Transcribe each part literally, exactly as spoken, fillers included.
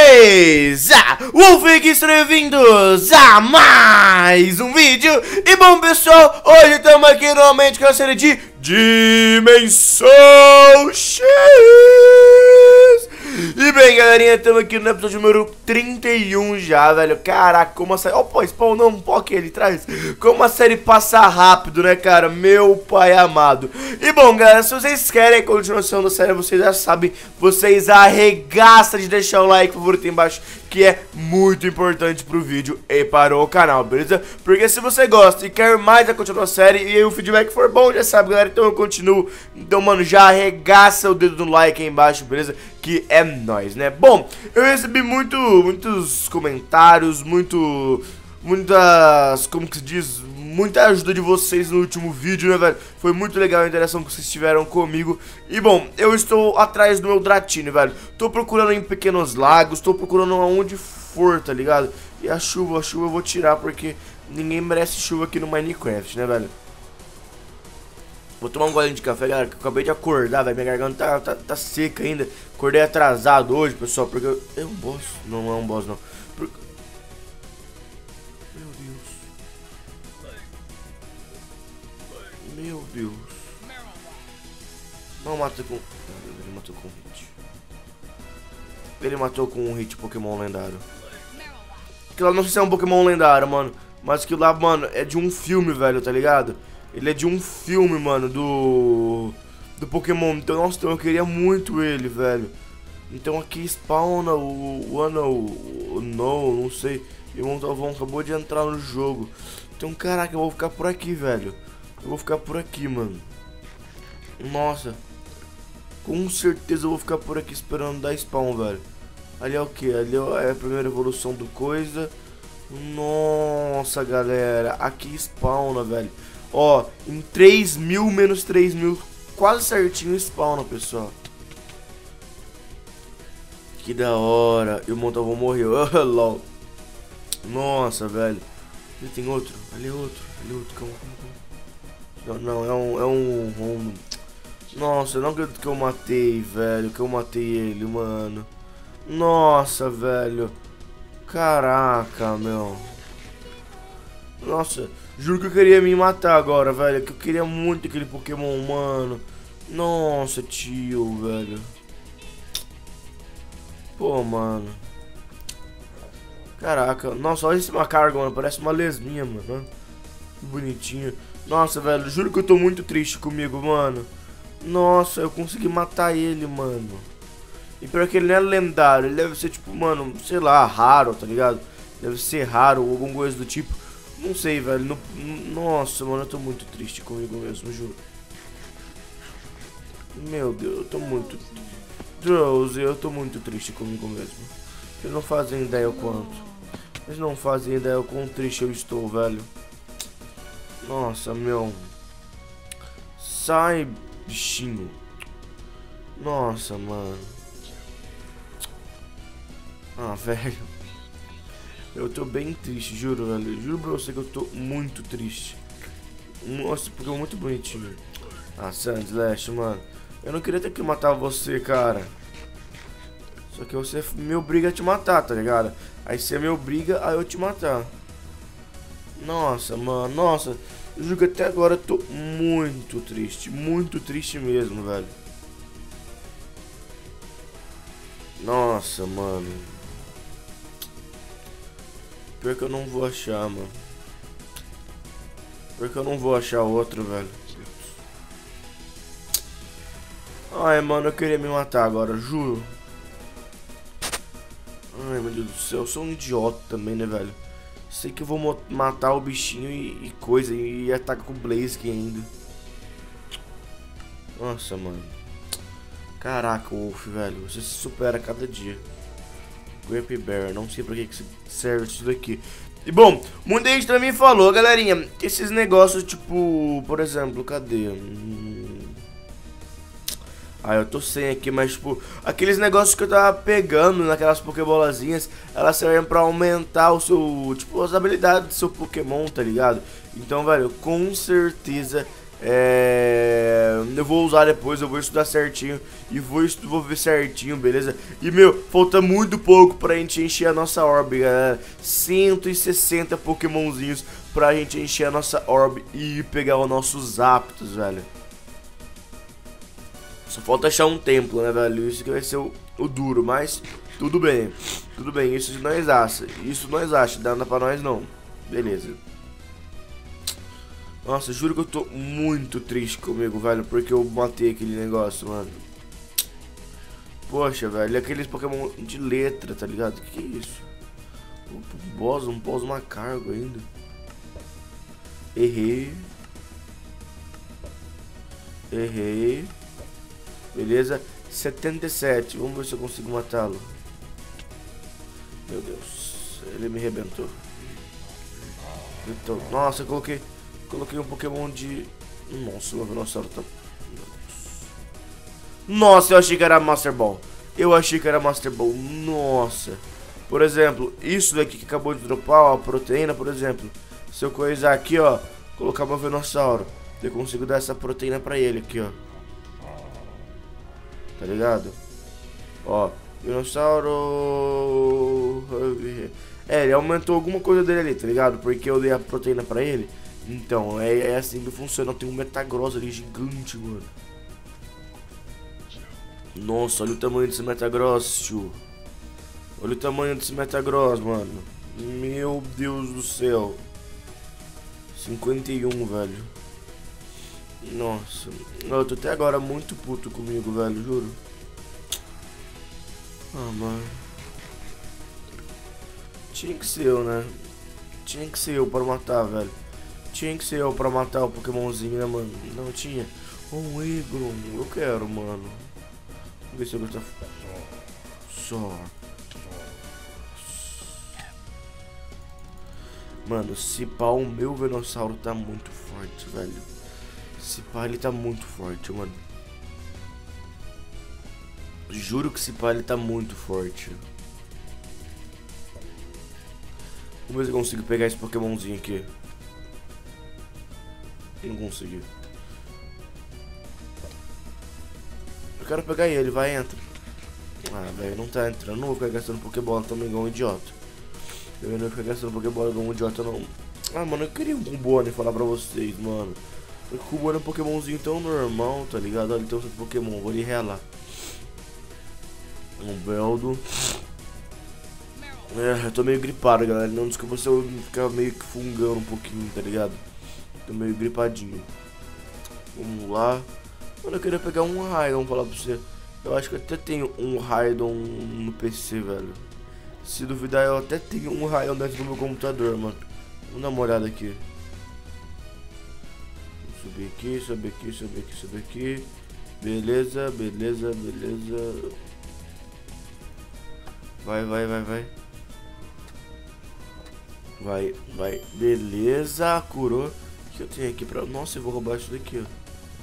vocês? Ah, Wolfik, sejam bem-vindos a mais um vídeo. E bom, pessoal, hoje estamos aqui novamente com a série de Dimensão X. E bem, galerinha, estamos aqui no episódio número trinta e um já, velho. Caraca, como a série... Ó, pô, spawn não, um pouco ali atrás. Como a série passa rápido, né, cara? Meu pai amado. E bom, galera, se vocês querem a continuação da série, vocês já sabem, vocês arregaçam de deixar o like favorito aí embaixo, que é muito importante pro vídeo e para o canal, beleza? Porque se você gosta e quer mais a continuação da série e o feedback for bom, já sabe, galera, então eu continuo. Então, mano, já arregaça o dedo no like aí embaixo, beleza? Que é nóis, né? Bom, eu recebi muito, muitos comentários, muito, muitas, como que se diz, muita ajuda de vocês no último vídeo, né, velho? Foi muito legal a interação que vocês tiveram comigo. E, bom, eu estou atrás do meu Dratini, velho. Tô procurando em pequenos lagos, tô procurando aonde for, tá ligado? E a chuva, a chuva eu vou tirar porque ninguém merece chuva aqui no Minecraft, né, velho? Vou tomar um golinho de café, galera, que eu acabei de acordar, velho. Minha garganta tá, tá, tá seca ainda. Acordei atrasado hoje, pessoal, porque eu... É um boss? Não, não é um boss, não. Por... Meu Deus. Meu Deus. Não mata com... Ele matou com um hit. Ele matou com um hit Pokémon lendário. Aquilo lá, não sei se é um Pokémon lendário, mano. Mas aquilo lá, mano, é de um filme, velho, tá ligado? Ele é de um filme, mano, do... Do Pokémon. Então, nossa, então eu queria muito ele, velho. Então aqui spawna o... O Ano... O No, não sei. E o Montavon acabou de entrar no jogo. Então, caraca, eu vou ficar por aqui, velho. Eu vou ficar por aqui, mano. Nossa. Com certeza eu vou ficar por aqui esperando dar spawn, velho. Ali é o que? Ali é a primeira evolução do coisa. Nossa, galera. Aqui spawna, velho. Ó, em três mil menos três mil, quase certinho spawna, pessoal. Que da hora. E o Montavon morreu. Lol. Nossa, velho. Ali tem outro. Ali é outro. Ali é outro. Calma, calma, calma. Não, não, é um... É um, um... Nossa, eu não acredito que eu matei, velho. Que eu matei ele, mano. Nossa, velho. Caraca, meu. Nossa, juro que eu queria me matar agora, velho. Que eu queria muito aquele Pokémon, mano. Nossa, tio, velho. Pô, mano. Caraca, nossa, olha esse macargo, mano. Parece uma lesminha, mano. Que bonitinho. Nossa, velho, juro que eu tô muito triste comigo, mano. Nossa, eu consegui matar ele, mano. E pior que ele não é lendário. Ele deve ser tipo, mano, sei lá, raro, tá ligado? Deve ser raro ou alguma coisa do tipo. Não sei, velho. No... Nossa, mano, eu tô muito triste comigo mesmo, juro. Meu Deus, eu tô muito... Drowsy, eu tô muito triste comigo mesmo. Vocês não fazem ideia o quanto. Vocês não fazem ideia o quão triste eu estou, velho. Nossa, meu. Sai, bichinho. Nossa, mano. Ah, velho. Eu tô bem triste, juro, velho. Juro pra você que eu tô muito triste. Nossa, porque é muito bonitinho. Ah, Sandslash, mano. Eu não queria ter que matar você, cara. Só que você me obriga a te matar, tá ligado? Aí você me obriga a eu te matar. Nossa, mano. Nossa. Eu juro que até agora eu tô muito triste. Muito triste mesmo, velho. Nossa, mano. Pior que eu não vou achar, mano. Pior que eu não vou achar outro, velho. Ai, mano, eu queria me matar agora, juro. Ai, meu Deus do céu, eu sou um idiota também, né, velho? Sei que eu vou matar o bichinho e, e coisa, e, e ataca com o Blaziken ainda. Nossa, mano. Caraca, Wolf, velho, você se supera a cada dia. Grape Bear, não sei pra que, que serve isso daqui. E bom, muita gente também falou, galerinha, esses negócios tipo, por exemplo, cadê? Hum... Ah, eu tô sem aqui, mas tipo, aqueles negócios que eu tava pegando naquelas pokebolazinhas, elas servem pra aumentar o seu, tipo, as habilidades do seu Pokémon, tá ligado? Então, velho, com certeza É... Eu vou usar depois, eu vou estudar certinho e vou, estu... vou ver certinho, beleza? E, meu, falta muito pouco pra gente encher a nossa orb, galera. cento e sessenta pokémonzinhos pra gente encher a nossa orb e pegar os nossos aptos, velho. Só falta achar um templo, né, velho? Isso que vai ser o, o duro, mas tudo bem. Tudo bem, isso nós acha. Isso nós acha, dá pra nós não. Beleza. Nossa, juro que eu tô muito triste comigo, velho, porque eu matei aquele negócio, mano. Poxa, velho, aqueles Pokémon de letra, tá ligado? Que que é isso? Um boss, um boss, uma carga ainda. Errei. Errei. Beleza, setenta e sete. Vamos ver se eu consigo matá-lo. Meu Deus, ele me arrebentou. Então, nossa, eu coloquei Coloquei um Pokémon de... Nossa, o Venossauro tá... Nossa, eu achei que era Master Ball. Eu achei que era Master Ball. Nossa. Por exemplo, isso daqui que acabou de dropar, ó, a proteína, por exemplo. Se eu coisar aqui, ó, colocar meu Venossauro, eu consigo dar essa proteína pra ele aqui, ó. Tá ligado? Ó, Venossauro... É, ele aumentou alguma coisa dele ali, tá ligado? Porque eu dei a proteína pra ele. Então, é, é assim que funciona. Tem um Metagross ali gigante, mano. Nossa, olha o tamanho desse Metagross, tio. Olha o tamanho desse Metagross, mano. Meu Deus do céu. cinquenta e um, velho. Nossa. Eu tô até agora muito puto comigo, velho, juro. Ah, mano. Tinha que ser eu, né? Tinha que ser eu pra matar, velho. Tinha que ser eu pra matar o Pokémonzinho, né, mano? Não tinha. Um Egon, eu quero, mano. Vamos ver se eu gosto. Só. Mano, se pá, o meu Venossauro tá muito forte, velho. Se pá, ele tá muito forte, mano. Juro que se pá, ele tá muito forte. Vamos ver se eu consigo pegar esse Pokémonzinho aqui. Não consegui. Eu quero pegar ele, vai, entra. Ah, velho, não tá entrando. Não vou ficar gastando Pokébola também igual um idiota. Eu não vou ficar gastando Pokébola igual um idiota, não. Ah, mano, eu queria um Cubone falar pra vocês, mano. O Cubone é um Pokémonzinho tão normal, tá ligado? Olha, então, Pokémon, vou lhe relar. Um Beldo. É, eu tô meio gripado, galera. Não desculpa se eu ficar meio que fungando um pouquinho, tá ligado? Tô meio gripadinho. Vamos lá. Mano, eu queria pegar um Raidon, falar pra você. Eu acho que eu até tenho um Raidon no P C, velho. Se duvidar, eu até tenho um Raidon dentro do meu computador, mano. Vamos dar uma olhada aqui. Vou subir aqui, subir aqui, subir aqui, subir aqui. Beleza, beleza, beleza. Vai, vai, vai, vai. Vai, vai. Beleza, curou. O que eu tenho aqui pra... Nossa, eu vou roubar isso daqui, ó.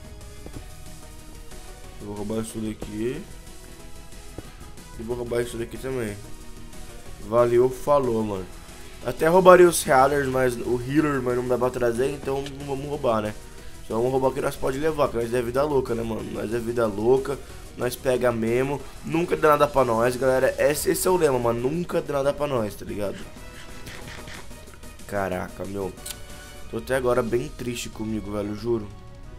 Eu vou roubar isso daqui. E vou roubar isso daqui também. Valeu, falou, mano. Até roubaria os healers, mas o healer, mas não dá pra trazer, então não vamos roubar, né? Só vamos roubar o que nós pode levar, que nós é vida louca, né, mano? Nós é vida louca, nós pega mesmo. Nunca dá nada pra nós, galera. Esse, esse é o lema, mano. Nunca dá nada pra nós, tá ligado? Caraca, meu. Tô até agora bem triste comigo, velho, juro.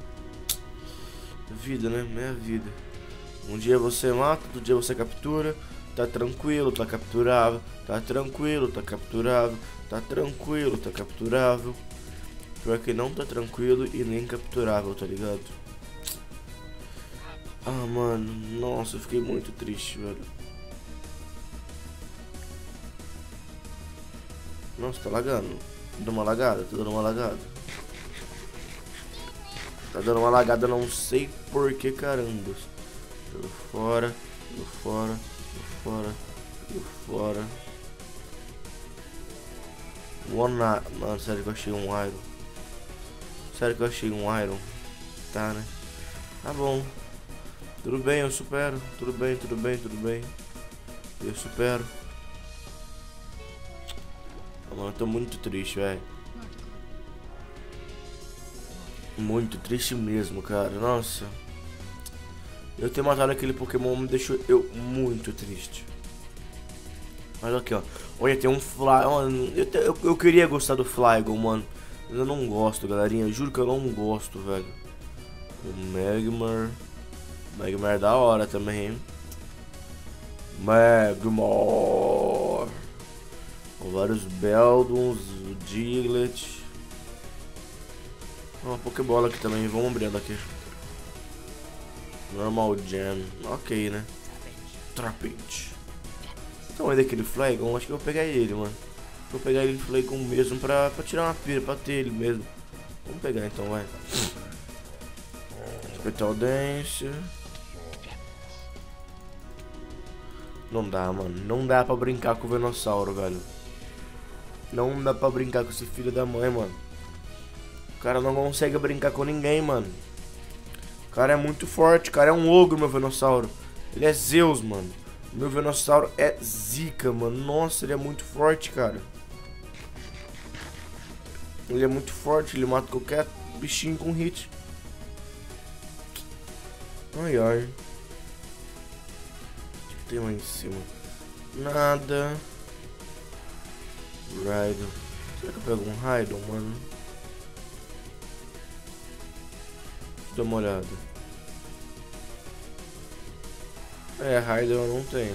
Vida, né? Minha vida. Um dia você mata, outro dia você captura. Tá tranquilo, tá capturável. Tá tranquilo, tá capturável. Tá tranquilo, tá capturável. Pior que não tá tranquilo e nem capturável, tá ligado? Ah, mano. Nossa, eu fiquei muito triste, velho. Nossa, tá lagando. Tá dando uma lagada, tá dando uma lagada. Tá dando uma lagada, não sei por que, caramba. Tô fora, tô fora, tô fora, tô fora. One... Mano, sério que eu achei um Iron. Sério que eu achei um Iron. Tá, né? Tá bom. Tudo bem, eu supero. Tudo bem, tudo bem, tudo bem. Eu supero. Mano, eu tô muito triste, velho. Muito triste mesmo, cara. Nossa. Eu ter matado aquele Pokémon me deixou eu muito triste. Mas aqui, ó. Olha, tem um Fly. Eu, te, eu, eu queria gostar do Flygon, mano. Mas eu não gosto, galerinha. Eu juro que eu não gosto, velho. O Magmar. Magmar é da hora também, hein? Magmar. Com vários Beldons, o Diglett. Uma Pokébola aqui também. Vamos abrindo aqui. Normal Gem. Ok, né? Trapinch. Então é daquele Flygon. Acho que eu vou pegar ele, mano. Vou pegar ele Flygon mesmo pra, pra tirar uma pira, pra ter ele mesmo. Vamos pegar então, vai. Petal Dance. Não dá, mano. Não dá pra brincar com o Venossauro, velho. Não dá pra brincar com esse filho da mãe, mano. O cara não consegue brincar com ninguém, mano. O cara é muito forte. O cara é um ogro, meu Venossauro. Ele é Zeus, mano. Meu Venossauro é zica, mano. Nossa, ele é muito forte, cara. Ele é muito forte. Ele mata qualquer bichinho com hit. Ai, ai. O que tem lá em cima? Nada. Raidon. Será que eu pego um Raidon, mano? Dá uma olhada. É, Raidon eu não tenho.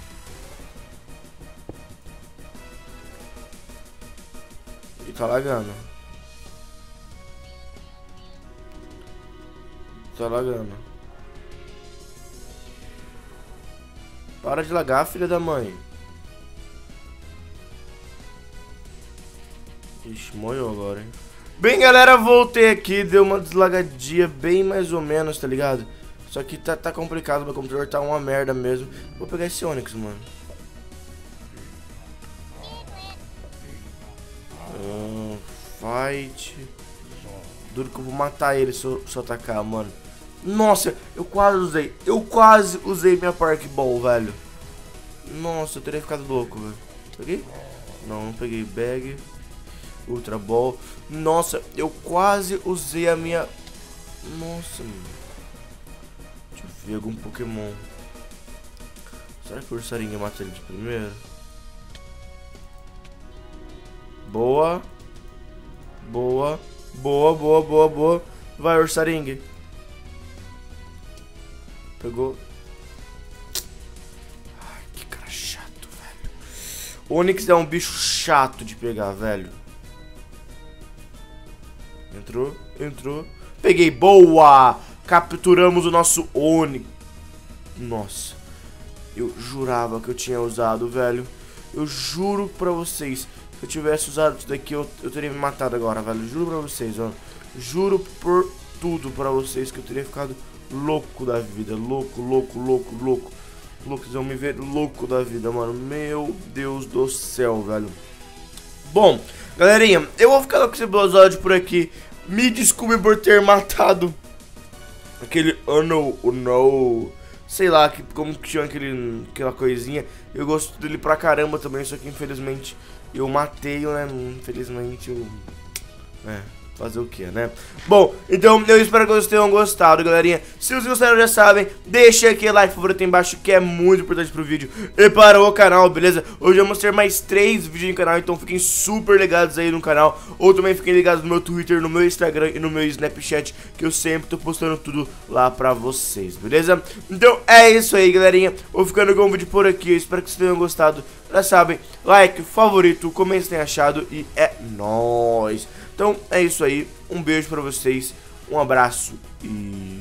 E tá lagando. Tá lagando. Para de lagar, filha da mãe. Ixi, molhou agora, hein? Bem, galera, voltei aqui. Deu uma deslagadinha bem mais ou menos, tá ligado? Só que tá, tá complicado, meu computador tá uma merda mesmo. Vou pegar esse Onix, mano. Hum, fight. Duro que eu vou matar ele se eu, se eu atacar, mano. Nossa, eu quase usei. Eu quase usei minha Park Ball, velho. Nossa, eu teria ficado louco, velho. Peguei? Não, não peguei. Bag. Ultra Ball. Nossa, eu quase usei a minha... Nossa, mano. Deixa eu ver algum Pokémon. Será que o Ursarinho mata ele de primeira? Boa. Boa. Boa, boa, boa, boa. Vai, Ursaring. Pegou. Ai, que cara chato, velho. O Onix é um bicho chato de pegar, velho. Entrou, entrou. Peguei, boa! Capturamos o nosso Onix. Nossa. Eu jurava que eu tinha usado, velho. Eu juro pra vocês. Se eu tivesse usado isso daqui, eu, eu teria me matado agora, velho. Juro pra vocês, ó. Juro por tudo pra vocês que eu teria ficado louco da vida. Louco, louco, louco, louco. Louco, vocês vão me ver louco da vida, mano. Meu Deus do céu, velho. Bom, galerinha, eu vou ficar com esse episódio por aqui. Me desculpe por ter matado aquele ano, oh no, sei lá, que, como que chama aquele, aquela coisinha. Eu gosto dele pra caramba também, só que infelizmente eu matei, né? Infelizmente eu... É... Fazer o que, né? Bom, então eu espero que vocês tenham gostado, galerinha. Se vocês gostaram, já sabem, deixa aquele like favorito aí embaixo, que é muito importante pro vídeo e para o canal, beleza? Hoje vamos ter mais três vídeos no canal, então fiquem super ligados aí no canal. Ou também fiquem ligados no meu Twitter, no meu Instagram e no meu Snapchat, que eu sempre tô postando tudo lá pra vocês, beleza? Então é isso aí, galerinha. Vou ficando com o vídeo por aqui, eu espero que vocês tenham gostado. Já sabem, like, favorito, comenta se tem achado e é nóis. Então é isso aí, um beijo pra vocês, um abraço e